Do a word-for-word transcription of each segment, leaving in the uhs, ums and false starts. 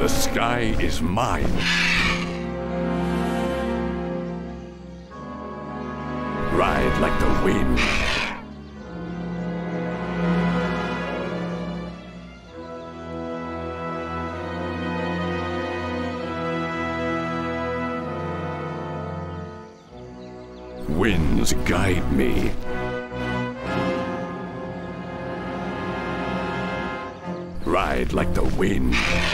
The sky is mine. Ride like the wind. Winds guide me. Ride like the wind.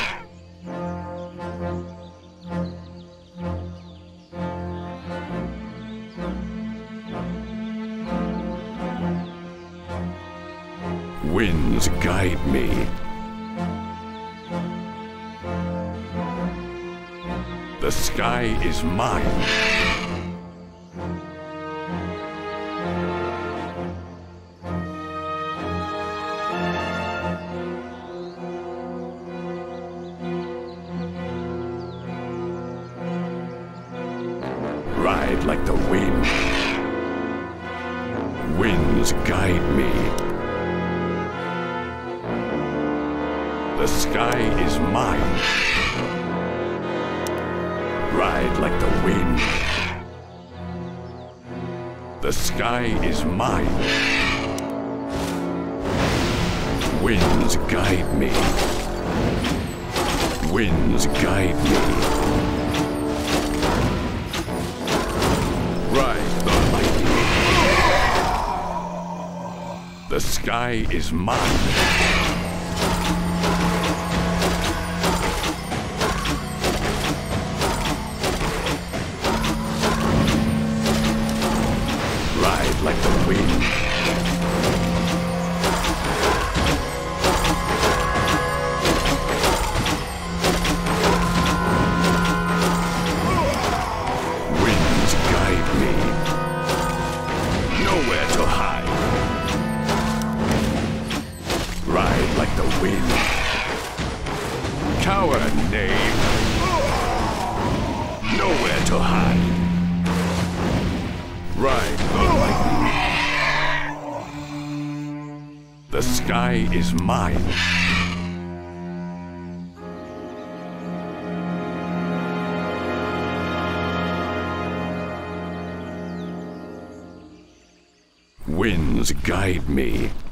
Winds guide me. The sky is mine. Ride like the wind. Winds guide me. The sky is mine. Ride like the wind. The sky is mine. Winds guide me. Winds guide me. Ride the lightning. The sky is mine. Like the wind. Winds guide me. Nowhere to hide. Ride like the wind. Cower, knave. Nowhere to hide. Ride the lightning. The sky is mine. Winds guide me.